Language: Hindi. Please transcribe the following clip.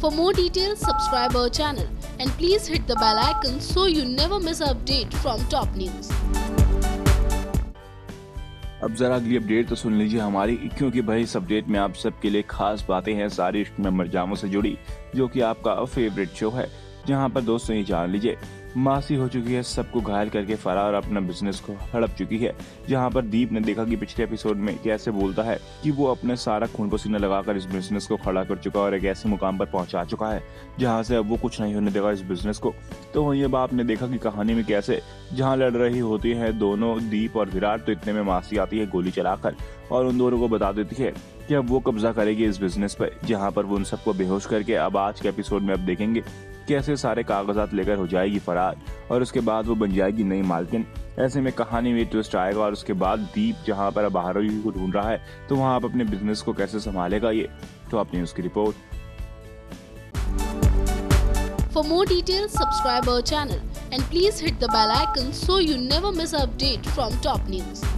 For more details, subscribe our channel and please hit the bell icon so you never miss an update from top news. अब जरा अगली अपडेट तो सुन लीजिए हमारी, क्योंकि भाई इस अपडेट में आप सबके लिए खास बातें हैं सारी इश्क में मरजामों से जुड़ी, जो कि आपका फेवरेट शो है। जहां पर दोस्तों ये जान लीजिए मासी हो चुकी है सबको घायल करके फरार, अपना बिजनेस को हड़प चुकी है। जहां पर दीप ने देखा कि पिछले एपिसोड में कैसे बोलता है कि वो अपने सारा खून पसीना लगाकर इस बिजनेस को खड़ा कर चुका है और एक ऐसे मुकाम पर पहुंचा चुका है जहां से अब वो कुछ नहीं होने देगा इस बिजनेस को। तो वहीं अब आपने देखा कि कहानी में कैसे जहां लड़ रही होती है दोनों दीप और विराट, तो इतने में मासी आती है गोली चलाकर और उन दोनों को बता देती है कि अब वो कब्जा करेगी इस बिजनेस पर। जहां पर वो उन सबको बेहोश करके अब आज के एपिसोड में अब देखेंगे कैसे सारे कागजात लेकर हो जाएगी फरार और उसके बाद वो बन जाएगी नई मालकिन। ऐसे में कहानी में ट्विस्ट आएगा और उसके बाद दीप जहां पर अब आरोही को ढूंढ रहा है, तो वहां आप अपने बिजनेस को कैसे संभालेगा ये तो अपनी उसकी report. For more details, subscribe our channel and please hit the bell icon so you never miss an update from top news.